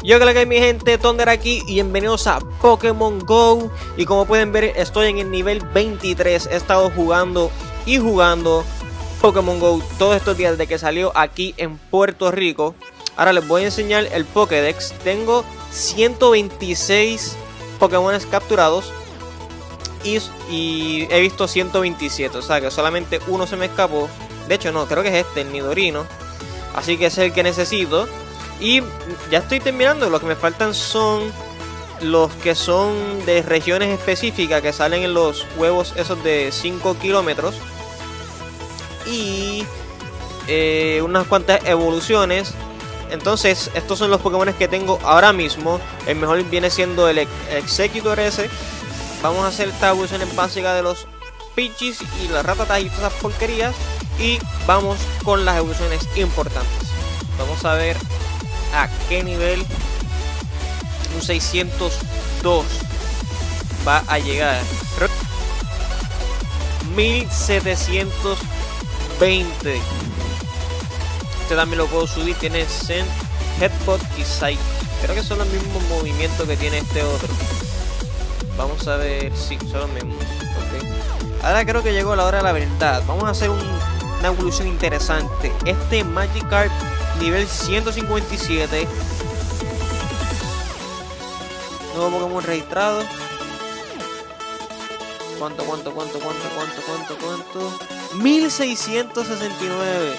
Yo creo que mi gente, Thunder aquí y bienvenidos a Pokémon GO. Y como pueden ver, estoy en el nivel 23. He estado jugando Pokémon GO todos estos días desde que salió aquí en Puerto Rico. Ahora les voy a enseñar el Pokédex. Tengo 126 Pokémon capturados y he visto 127, o sea que solamente uno se me escapó. De hecho no, creo que es este, el Nidorino. Así que ese es el que necesito. Y ya estoy terminando. Lo que me faltan son los que son de regiones específicas, que salen en los huevos esos de 5 kilómetros. Y unas cuantas evoluciones. Entonces estos son los Pokémon que tengo ahora mismo. El mejor viene siendo el Exeggutor ese. Vamos a hacer esta evolución en básica de los Pichis y las Ratatas y todas esas porquerías. Y vamos con las evoluciones importantes. Vamos a ver a qué nivel un 602 va a llegar. 1720. Este también lo puedo subir. Tiene Zen, Headbutt y Psyche. Creo que son los mismos movimientos que tiene este otro. Vamos a ver si son los mismos. Okay. Ahora creo que llegó la hora de la verdad. Vamos a hacer una evolución interesante. Este Magikarp nivel 157. Nuevo Pokémon registrado. ¿Cuánto? 1669.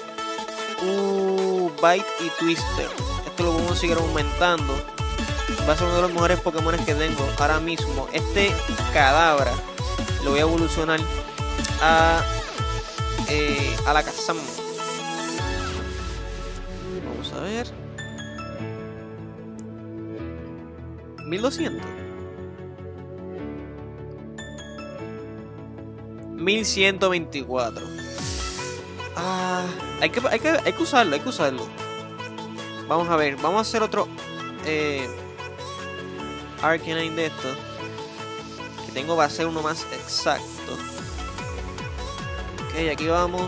Bite y Twister. Esto lo podemos seguir aumentando. Va a ser uno de los mejores Pokémon que tengo ahora mismo. Este Kadabra lo voy a evolucionar a la Kazam. Vamos a ver. 1200. 1124. Hay que usarlo, Vamos a ver, vamos a hacer otro Arcanine de esto. Que tengo va a ser uno más exacto. Ok, aquí vamos.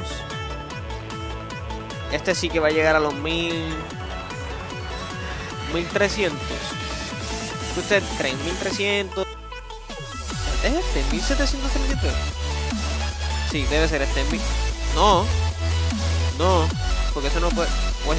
Este sí que va a llegar a los 1300. ¿Qué ustedes creen? 1300. ¿Es este? 1733. Sí, debe ser este. No, porque eso no puede. Pues,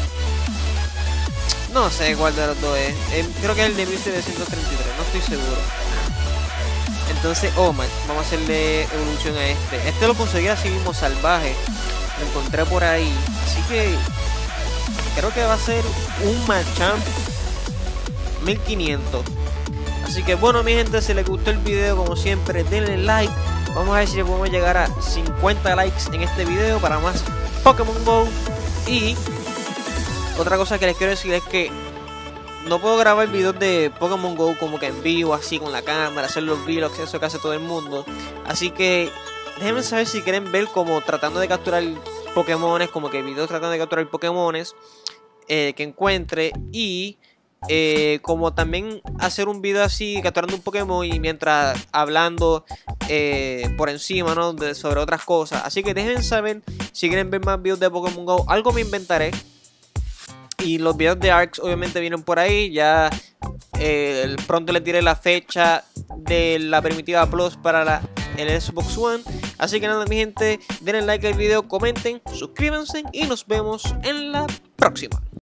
no sé cuál de los dos es. Creo que es el de 1733, no estoy seguro. Entonces, vamos a hacerle evolución a este. Este lo conseguí así mismo salvaje. Lo encontré por ahí. Así que creo que va a ser un Machamp 1500. Así que bueno, mi gente, si les gustó el video, como siempre, denle like. Vamos a ver si podemos llegar a 50 likes en este video para más Pokémon GO. Y otra cosa que les quiero decir es que no puedo grabar videos de Pokémon GO como que en vivo, así con la cámara, hacer los vlogs, eso que hace todo el mundo. Así que déjenme saber si quieren ver como tratando de capturar Pokémones, como que videos tratando de capturar Pokémones que encuentre. Y como también hacer un video así capturando un Pokémon y mientras hablando por encima, ¿no? Sobre otras cosas. Así que déjenme saber si quieren ver más videos de Pokémon GO. Algo me inventaré. Y los videos de ARX obviamente vienen por ahí. Ya pronto les diré la fecha de la Primitiva Plus para el Xbox One. Así que nada, mi gente, denle like al video, comenten, suscríbanse y nos vemos en la próxima.